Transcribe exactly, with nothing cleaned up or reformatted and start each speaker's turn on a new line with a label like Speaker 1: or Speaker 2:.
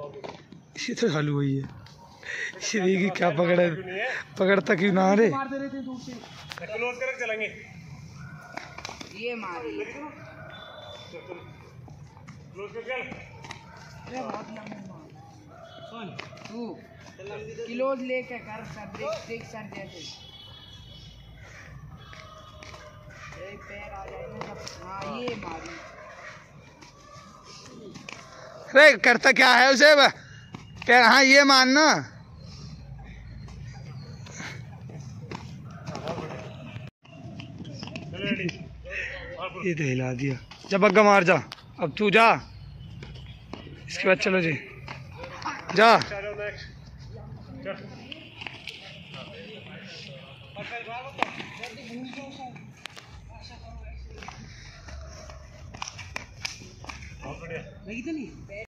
Speaker 1: इसी तो चालू हुई है। श्री की क्या पकड़े, पकड़ता क्यों ना रे।
Speaker 2: क्लोज करके चलेंगे।
Speaker 3: ये मारी
Speaker 2: क्लोज कर चल।
Speaker 3: अरे बहुत लंबी मार। सुन तू क्लोज लेके कर सब ब्रेक ब्रेक सर जैसे एक पैर आ जाए ना सब। हाँ ये मारी।
Speaker 1: अरे करता क्या है उसे पैर। हाँ ये मानना। ये तो हिला दिया। जब बग्गा मार जा। अब तू जा, इसके बाद चलो जी जा।
Speaker 2: बहुत बढ़िया।